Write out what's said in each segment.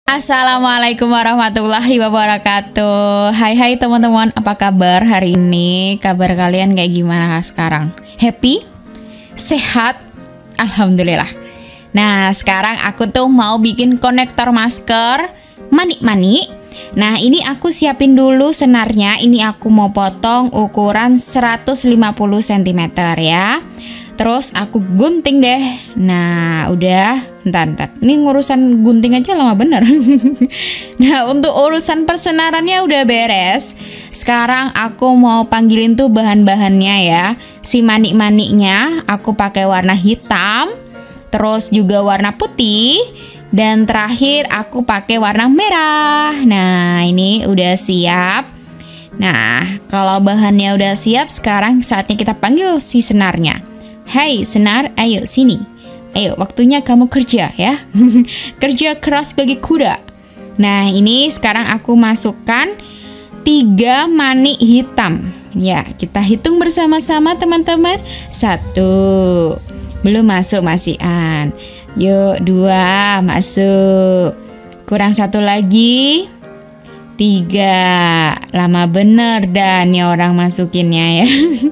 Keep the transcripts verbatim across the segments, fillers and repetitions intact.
Assalamualaikum warahmatullahi wabarakatuh. Hai hai teman-teman, apa kabar hari ini? Kabar kalian kayak gimana sekarang? Happy? Sehat? Alhamdulillah. Nah, sekarang aku tuh mau bikin konektor masker manik-manik. Nah, ini aku siapin dulu senarnya. Ini aku mau potong ukuran seratus lima puluh sentimeter ya. Terus aku gunting deh. Nah, udah. Bentar, bentar. Ini ngurusan gunting aja lama bener. Nah, untuk urusan persenarannya udah beres. Sekarang aku mau panggilin tuh bahan-bahannya ya. Si manik-maniknya aku pakai warna hitam, terus juga warna putih, dan terakhir aku pakai warna merah. Nah, ini udah siap. Nah, kalau bahannya udah siap, sekarang saatnya kita panggil si senarnya. Hai senar, ayo sini. Ayo, waktunya kamu kerja ya. Kerja keras bagi kuda. Nah, ini sekarang aku masukkan tiga manik hitam. Ya, kita hitung bersama-sama teman-teman. Satu, belum masuk masih an. Yuk, dua, masuk. Kurang satu lagi. Tiga, lama bener dan ya orang masukinnya ya.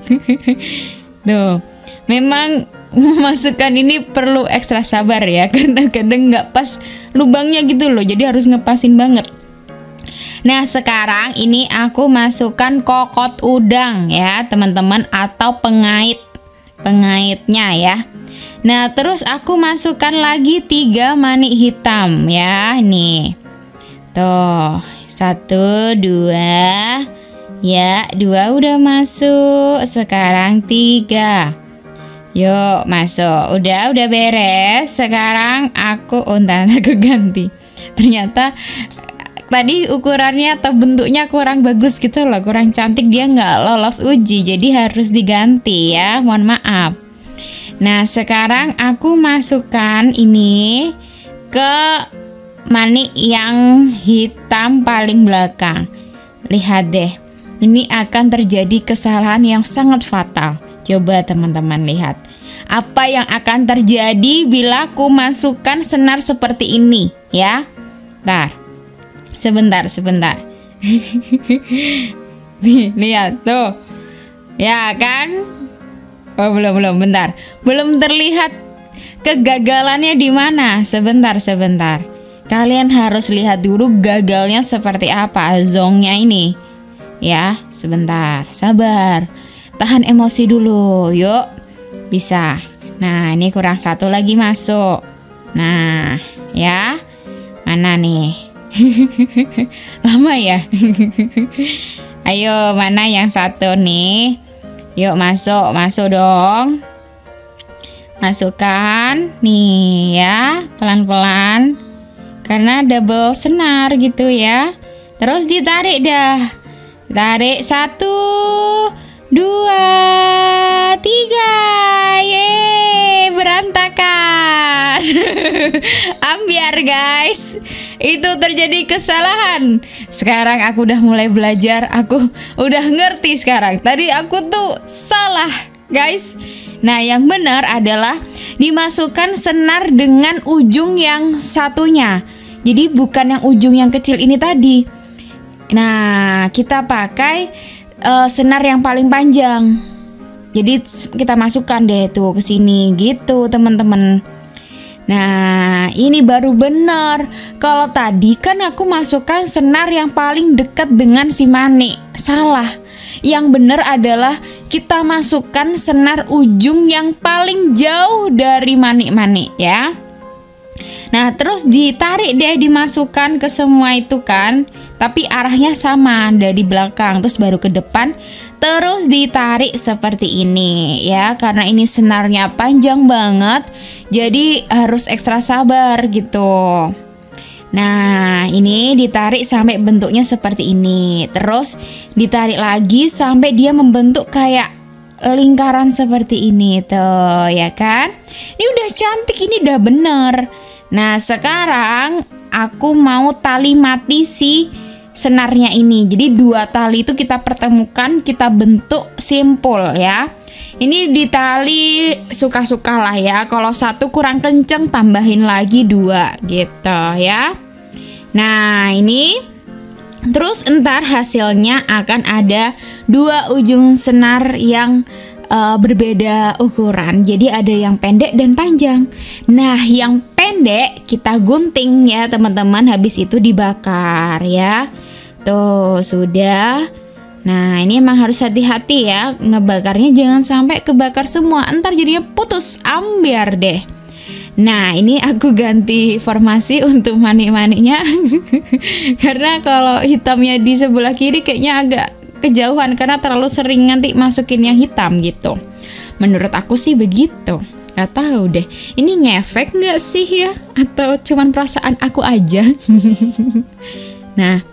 Tuh. Memang memasukkan ini perlu ekstra sabar ya, karena kadang nggak pas lubangnya gitu loh, jadi harus ngepasin banget. Nah, sekarang ini aku masukkan kokot udang ya teman-teman, atau pengait pengaitnya ya. Nah, terus aku masukkan lagi tiga manik hitam ya, nih tuh, satu, dua ya, dua udah masuk, sekarang tiga. Yuk masuk, udah udah beres. Sekarang aku untan aku ganti. Ternyata tadi ukurannya atau bentuknya kurang bagus gitu loh, kurang cantik, dia nggak lolos uji, jadi harus diganti ya. Mohon maaf. Nah, sekarang aku masukkan ini ke manik yang hitam paling belakang. Lihat deh, ini akan terjadi kesalahan yang sangat fatal. Coba teman-teman lihat apa yang akan terjadi bila aku masukkan senar seperti ini ya. Bentar, sebentar, sebentar. Nih, lihat tuh. Ya kan? Oh, belum, belum, bentar. Belum terlihat kegagalannya di mana. Sebentar, sebentar. Kalian harus lihat dulu gagalnya seperti apa, zongnya ini. Ya, sebentar. Sabar. Tahan emosi dulu, yuk. Bisa. Nah, ini kurang satu lagi masuk. Nah, ya. Mana nih? Lama ya? Ayo, mana yang satu nih? Yuk masuk, masuk dong. Masukkan nih ya, pelan-pelan. Karena double senar gitu ya. Terus ditarik dah. Tarik satu, dua, tiga, ye, berantakan. Ambiar guys, itu terjadi kesalahan. Sekarang aku udah mulai belajar, aku udah ngerti sekarang. Tadi aku tuh salah guys. Nah, yang benar adalah dimasukkan senar dengan ujung yang satunya. Jadi bukan yang ujung yang kecil ini tadi. Nah, kita pakai Uh, senar yang paling panjang. Jadi kita masukkan deh tuh ke sini gitu teman-teman. Nah, ini baru benar. Kalau tadi kan aku masukkan senar yang paling dekat dengan si manik. Salah. Yang benar adalah kita masukkan senar ujung yang paling jauh dari manik-manik ya. Nah, terus ditarik deh, dimasukkan ke semua itu kan. Tapi arahnya sama, dari belakang terus baru ke depan. Terus ditarik seperti ini ya. Karena ini senarnya panjang banget, jadi harus ekstra sabar gitu. Nah, ini ditarik sampai bentuknya seperti ini. Terus ditarik lagi sampai dia membentuk kayak lingkaran seperti ini tuh ya kan. Ini udah cantik, ini udah bener. Nah, sekarang aku mau tali mati si senarnya ini. Jadi dua tali itu kita pertemukan, kita bentuk simpul ya. Ini ditali suka-suka lah ya. Kalau satu kurang kenceng, tambahin lagi dua gitu ya. Nah, ini terus entar hasilnya akan ada dua ujung senar yang uh, berbeda ukuran. Jadi ada yang pendek dan panjang. Nah, yang pendek kita gunting ya teman-teman, habis itu dibakar ya. Tuh, sudah. Nah, ini emang harus hati-hati ya, ngebakarnya jangan sampai kebakar semua, entar jadinya putus ambiar deh. Nah, ini aku ganti formasi untuk manik-maniknya karena kalau hitamnya di sebelah kiri kayaknya agak kejauhan karena terlalu sering nanti masukin yang hitam gitu. Menurut aku sih begitu. Gak tahu deh, ini ngefek nggak sih ya? Atau cuman perasaan aku aja? Nah,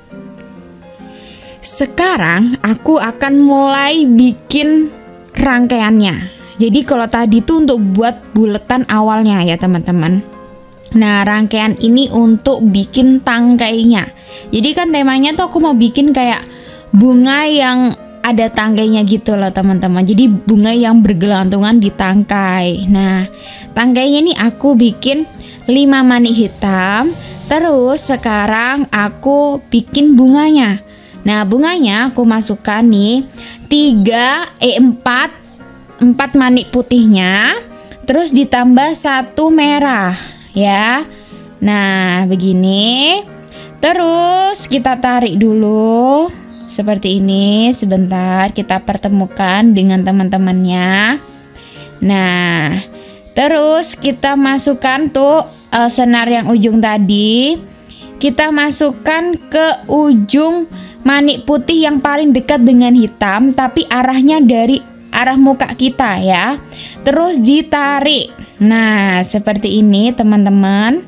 sekarang aku akan mulai bikin rangkaiannya. Jadi kalau tadi tuh untuk buat buletan awalnya ya teman-teman. Nah, rangkaian ini untuk bikin tangkainya. Jadi kan temanya tuh aku mau bikin kayak bunga yang ada tangkainya gitu loh teman-teman. Jadi bunga yang bergelantungan di tangkai. Nah, tangkainya ini aku bikin lima manik hitam. Terus sekarang aku bikin bunganya. Nah, bunganya aku masukkan nih tiga eh empat empat manik putihnya, terus ditambah satu merah ya. Nah, begini. Terus kita tarik dulu seperti ini. Sebentar kita pertemukan dengan teman-temannya. Nah, terus kita masukkan tuh uh, senar yang ujung tadi. Kita masukkan ke ujung manik putih yang paling dekat dengan hitam, tapi arahnya dari arah muka kita ya. Terus ditarik. Nah, seperti ini teman-teman.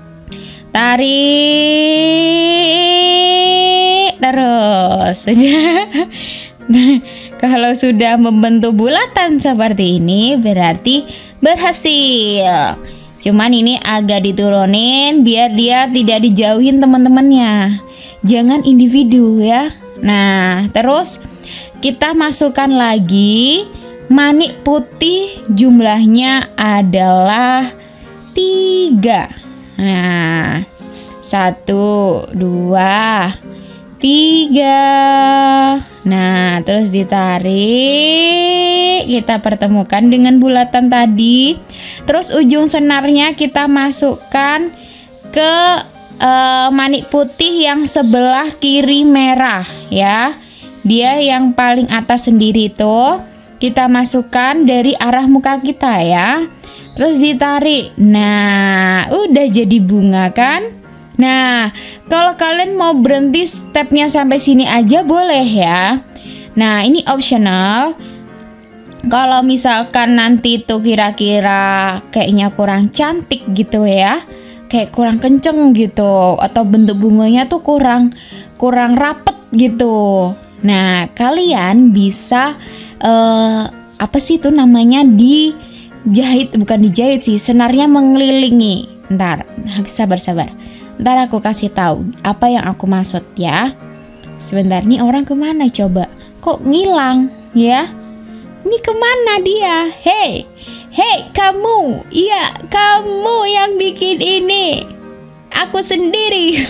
Tarik terus. Sudah. Nah, kalau sudah membentuk bulatan seperti ini berarti berhasil. Cuman ini agak diturunin biar dia tidak dijauhin teman-temannya. Jangan individu ya. Nah, terus kita masukkan lagi manik putih, jumlahnya adalah tiga. Nah, satu, dua, tiga. Nah, terus ditarik, kita pertemukan dengan bulatan tadi. Terus ujung senarnya kita masukkan ke uh, manik putih yang sebelah kiri merah ya. Dia yang paling atas sendiri itu kita masukkan dari arah muka kita ya. Terus ditarik. Nah, udah jadi bunga kan? Nah, kalau kalian mau berhenti stepnya sampai sini aja boleh ya. Nah, ini optional. Kalau misalkan nanti tuh kira-kira kayaknya kurang cantik gitu ya, kayak kurang kenceng gitu, atau bentuk bunganya tuh kurang kurang rapet gitu. Nah, kalian bisa uh, apa sih itu namanya, dijahit, bukan dijahit sih, senarnya mengelilingi. Ntar, sabar-sabar. Ntar aku kasih tahu apa yang aku maksud ya. Sebentar, nih orang kemana coba? Kok ngilang ya? Ini kemana dia? Hei, hei kamu, iya kamu yang bikin ini. Aku sendiri.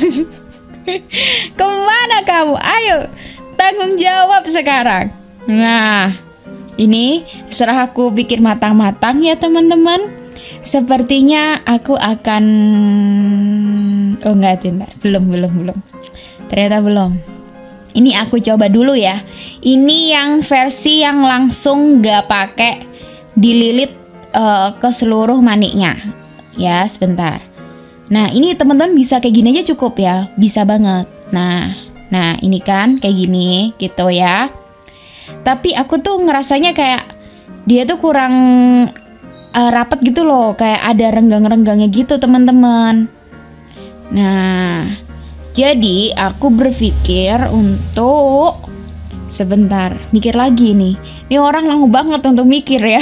Kemana kamu? Ayo, tanggung jawab sekarang. Nah, ini setelah aku pikir matang-matang ya teman-teman. Sepertinya aku akan, oh enggak, tindak, belum, belum, belum. Ternyata belum. Ini aku coba dulu ya. Ini yang versi yang langsung gak pakai dililit uh, ke seluruh maniknya. Ya, sebentar. Nah, ini teman-teman bisa kayak gini aja cukup ya. Bisa banget. Nah, nah ini kan kayak gini gitu ya. Tapi aku tuh ngerasanya kayak dia tuh kurang uh, rapet gitu loh. Kayak ada renggang-renggangnya gitu teman-teman. Nah, jadi aku berpikir untuk sebentar, mikir lagi nih. Ini orang lama banget untuk mikir ya.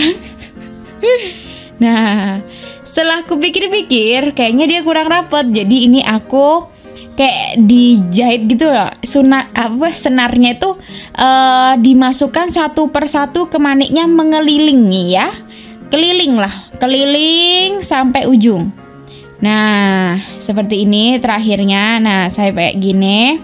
Nah, setelah aku pikir-pikir, kayaknya dia kurang rapat. Jadi ini aku kayak dijahit gitu loh. Sunat apa senarnya itu uh, dimasukkan satu persatu ke maniknya, mengelilingi ya. Keliling lah, keliling sampai ujung. Nah, seperti ini terakhirnya. Nah, saya kayak gini.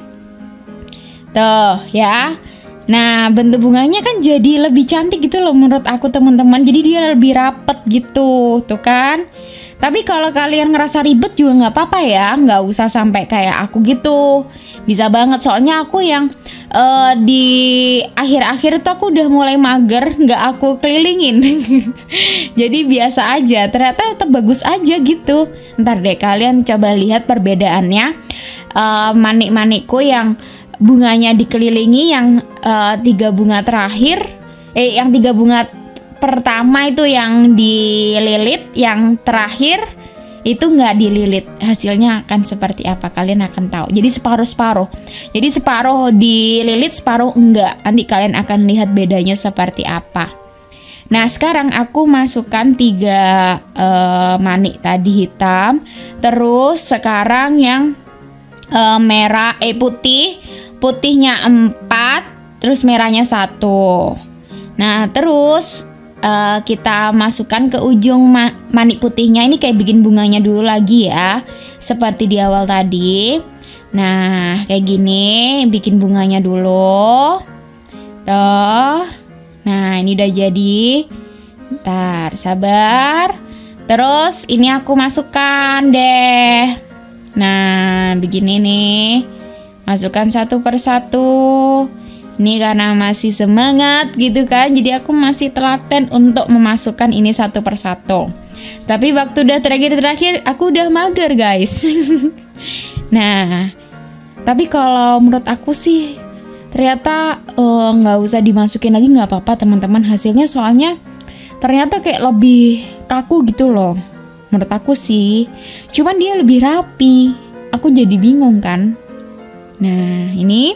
Tuh, ya. Nah, bentuk bunganya kan jadi lebih cantik gitu loh menurut aku teman-teman. Jadi dia lebih rapet gitu, tuh kan. Tapi kalau kalian ngerasa ribet juga nggak apa-apa ya, nggak usah sampai kayak aku gitu. Bisa banget, soalnya aku yang uh, di akhir-akhir tuh aku udah mulai mager, nggak aku kelilingin. Jadi biasa aja, ternyata tetap bagus aja gitu. Ntar deh kalian coba lihat perbedaannya. uh, Manik-manikku yang bunganya dikelilingi, yang uh, tiga bunga terakhir, eh yang tiga bunga pertama itu yang dililit, yang terakhir itu nggak dililit. Hasilnya akan seperti apa kalian akan tahu. Jadi separuh-separuh. Jadi separuh dililit, separuh enggak. Nanti kalian akan lihat bedanya seperti apa. Nah, sekarang aku masukkan tiga uh, manik tadi hitam. Terus sekarang yang uh, merah, eh putih. Putihnya empat, terus merahnya satu. Nah, terus uh, kita masukkan ke ujung ma manik putihnya. Ini kayak bikin bunganya dulu lagi ya, seperti di awal tadi. Nah, kayak gini, bikin bunganya dulu. Tuh. Nah, ini udah jadi. Ntar, sabar. Terus ini aku masukkan deh. Nah, begini nih. Masukkan satu persatu. Ini karena masih semangat gitu kan, jadi aku masih telaten untuk memasukkan ini satu persatu. Tapi waktu udah terakhir-terakhir aku udah mager guys. Nah, tapi kalau menurut aku sih ternyata nggak uh, usah dimasukin lagi, nggak apa-apa teman-teman hasilnya, soalnya ternyata kayak lebih kaku gitu loh. Menurut aku sih, cuman dia lebih rapi. Aku jadi bingung kan. Nah, ini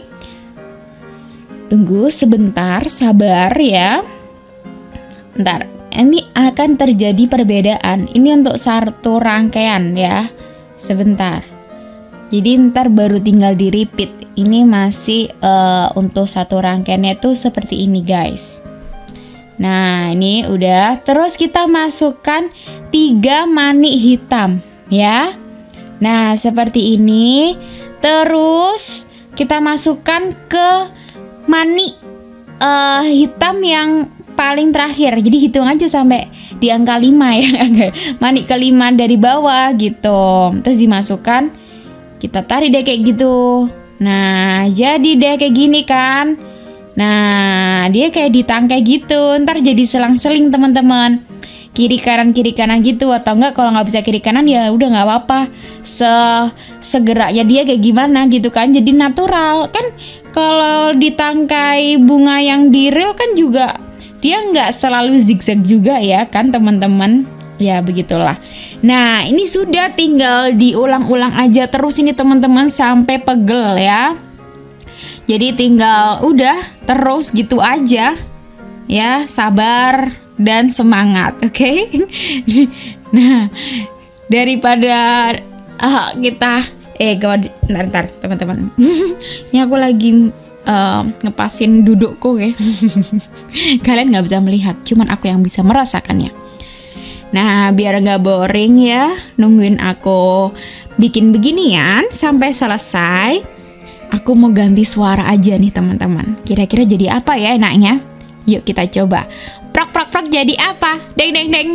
tunggu sebentar, sabar ya. Ntar, ini akan terjadi perbedaan. Ini untuk satu rangkaian ya. Sebentar. Jadi ntar baru tinggal di repeat. Ini masih uh, untuk satu rangkaiannya tuh seperti ini guys. Nah, ini udah. Terus kita masukkan tiga manik hitam ya. Nah, seperti ini. Terus kita masukkan ke manik uh, hitam yang paling terakhir. Jadi hitung aja sampai di angka lima ya. Manik kelima dari bawah gitu. Terus dimasukkan, kita tarik deh kayak gitu. Nah, jadi deh kayak gini kan. Nah, dia kayak ditangkai gitu. Ntar jadi selang-seling teman-teman. Kiri kanan kiri kanan gitu, atau enggak kalau nggak bisa kiri kanan ya udah nggak apa-apa, se segeraknya dia kayak gimana gitu kan, jadi natural kan. Kalau ditangkai bunga yang di reel kan juga dia nggak selalu zigzag juga ya kan teman-teman, ya begitulah. Nah, ini sudah tinggal diulang-ulang aja terus ini teman-teman sampai pegel ya. Jadi tinggal udah terus gitu aja ya, sabar dan semangat, oke? Okay? Nah, daripada uh, kita eh gawat, ntar, ntar teman-teman. Ini aku lagi uh, ngepasin dudukku ya. Kalian nggak bisa melihat, cuman aku yang bisa merasakannya. Nah, biar nggak boring ya, nungguin aku bikin beginian sampai selesai. Aku mau ganti suara aja nih teman-teman. Kira-kira jadi apa ya enaknya? Yuk kita coba. Prok prok prok jadi apa? Deng deng deng.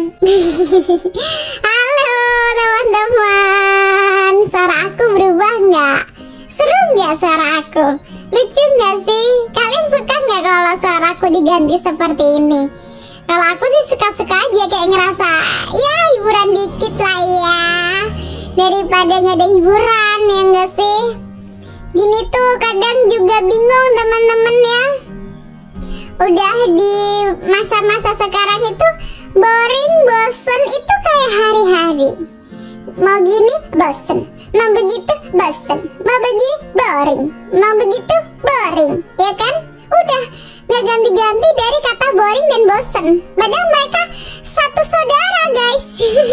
Halo teman-teman, suara aku berubah nggak? Seru nggak suara aku? Lucu nggak sih? Kalian suka nggak kalau suara aku diganti seperti ini? Kalau aku sih suka-suka aja, kayak ngerasa ya hiburan dikit lah ya, daripada nggak ada hiburan, ya nggak sih? Gini tuh kadang juga bingung teman-teman ya. Udah di masa-masa sekarang itu boring, bosen itu kayak hari-hari. Mau gini bosen, mau begitu bosen, mau begini boring, mau begitu boring, ya kan? Udah gak ganti-ganti dari kata boring dan bosen. Padahal mereka satu saudara guys.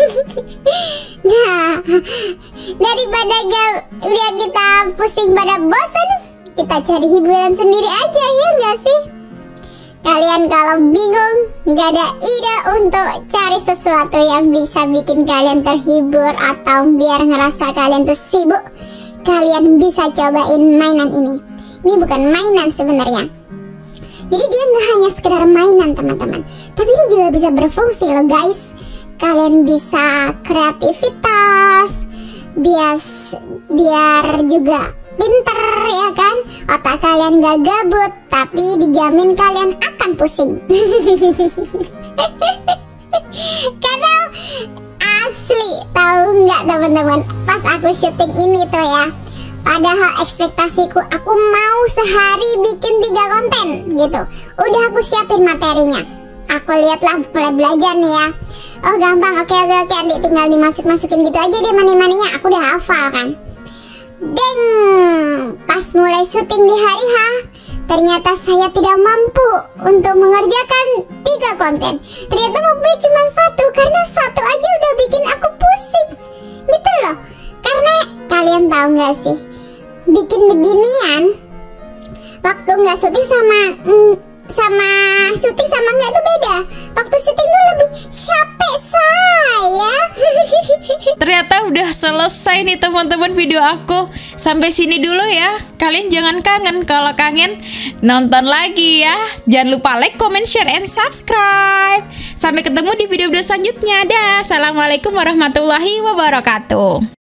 Nah, daripada gak, udah kita pusing pada bosen, kita cari hiburan sendiri aja, ya gak sih? Kalian kalau bingung, nggak ada ide untuk cari sesuatu yang bisa bikin kalian terhibur atau biar ngerasa kalian tuh sibuk, kalian bisa cobain mainan ini. Ini bukan mainan sebenarnya. Jadi dia nggak hanya sekedar mainan teman-teman, tapi dia juga bisa berfungsi loh guys. Kalian bisa kreativitas, bias, biar juga pinter ya kan. Otak kalian gak gabut, tapi dijamin kalian akan pusing. Karena asli, tahu nggak teman-teman, pas aku syuting ini tuh ya, padahal ekspektasiku aku mau sehari bikin tiga konten gitu. Udah aku siapin materinya, aku lihatlah mulai belajar nih ya. Oh gampang, oke oke oke, adik tinggal dimasuk-masukin gitu aja deh mani-maninya. Aku udah hafal kan. Deng, pas mulai syuting di hari H, ternyata saya tidak mampu untuk mengerjakan tiga konten. Ternyata mampunya cuma satu, karena satu aja udah bikin aku pusing gitu loh. Karena kalian tahu nggak sih, bikin beginian waktu nggak syuting sama mm, sama syuting sama nggak tuh beda. Waktu syuting tuh lebih capek saya. Ternyata udah selesai nih teman-teman video aku. Sampai sini dulu ya. Kalian jangan kangen, kalau kangen nonton lagi ya. Jangan lupa like, comment, share, and subscribe. Sampai ketemu di video-video selanjutnya. Dah. Assalamualaikum warahmatullahi wabarakatuh.